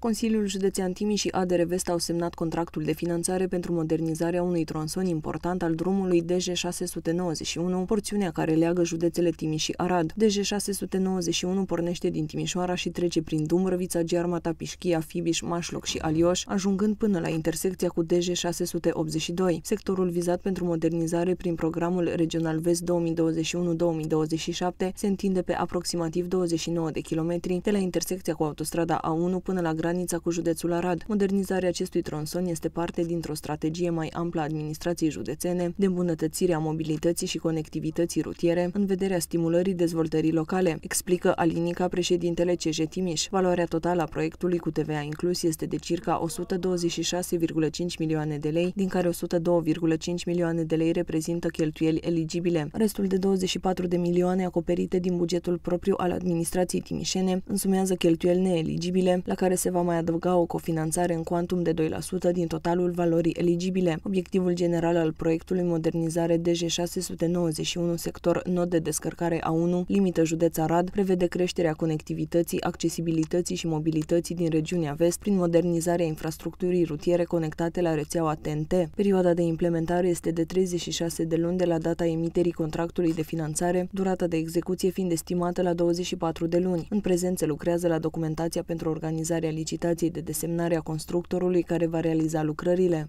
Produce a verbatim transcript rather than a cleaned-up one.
Consiliul Județean Timiș și A D R Vest au semnat contractul de finanțare pentru modernizarea unui tronson important al drumului D J șase sute nouăzeci și unu, porțiunea care leagă județele Timiș și Arad. D J șase sute nouăzeci și unu pornește din Timișoara și trece prin Dumbrăvița, Gearmata, Pișchia, Fibiș, Mașloc și Alioș, ajungând până la intersecția cu D J șase sute optzeci și doi. Sectorul vizat pentru modernizare prin programul Regional Vest două mii douăzeci și unu două mii douăzeci și șapte se întinde pe aproximativ douăzeci și nouă de kilometri, de la intersecția cu autostrada A unu până la granița cu județul Arad. Modernizarea acestui tronson este parte dintr-o strategie mai amplă a administrației județene de îmbunătățire a mobilității și conectivității rutiere în vederea stimulării dezvoltării locale, explică Alinica, președintele C J Timiș. Valoarea totală a proiectului cu T V A inclus este de circa o sută douăzeci și șase virgulă cinci milioane de lei, din care o sută doi virgulă cinci milioane de lei reprezintă cheltuieli eligibile. Restul de douăzeci și patru de milioane acoperite din bugetul propriu al administrației timișene însumează cheltuieli neeligibile, la care se va mai adăuga o cofinanțare în cuantum de doi la sută din totalul valorii eligibile. Obiectivul general al proiectului modernizare D J șase sute nouăzeci și unu sector nod de descărcare A unu, limită județ Arad, prevede creșterea conectivității, accesibilității și mobilității din regiunea Vest prin modernizarea infrastructurii rutiere conectate la rețeaua T N T. Perioada de implementare este de treizeci și șase de luni de la data emiterii contractului de finanțare, durata de execuție fiind estimată la douăzeci și patru de luni. În prezent se lucrează la documentația pentru organizarea licitației de desemnare a constructorului care va realiza lucrările.